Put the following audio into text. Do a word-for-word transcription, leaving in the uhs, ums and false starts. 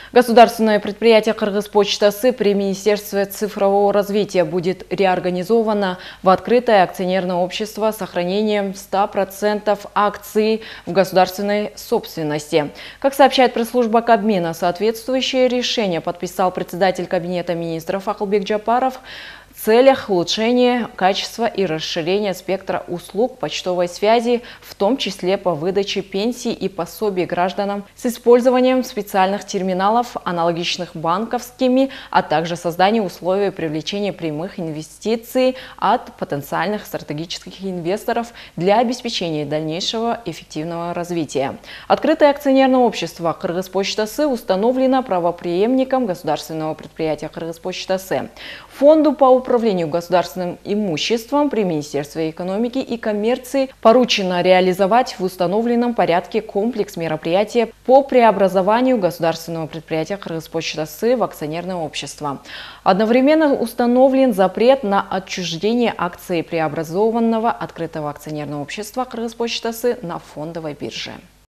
Государственное предприятие «Кыргызпочтасы» при Министерстве цифрового развития будет реорганизовано в открытое акционерное общество с сохранением ста процентов акций в государственной собственности. Как сообщает пресс-служба Кабмина, соответствующее решение подписал председатель Кабинета министров Акылбек Джапаров в целях улучшения качества и расширения спектра услуг почтовой связи, в том числе по выдаче пенсий и пособий гражданам с использованием специальных терминалов, аналогичных банковскими, а также создание условий привлечения прямых инвестиций от потенциальных стратегических инвесторов для обеспечения дальнейшего эффективного развития. Открытое акционерное общество «Кыргызпочтасы» установлено правопреемником государственного предприятия «Кыргызпочтасы». Фонду по управлению государственным имуществом при Министерстве экономики и коммерции поручено реализовать в установленном порядке комплекс мероприятий по преобразованию государственного предприятия «Кыргызпочтасы» в акционерное общество. Одновременно установлен запрет на отчуждение акций преобразованного открытого акционерного общества «Кыргызпочтасы» на фондовой бирже.